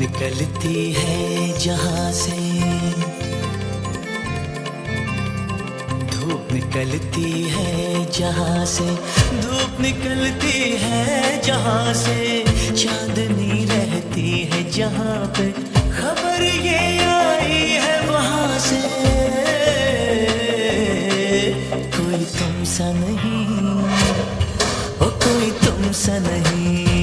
निकलती है जहां से, धूप निकलती है जहां से, धूप निकलती है जहां से, चांदनी रहती है जहां पे, खबर ये आई है वहां से। कोई तुम सा नहीं, ओ कोई तुम सा नहीं।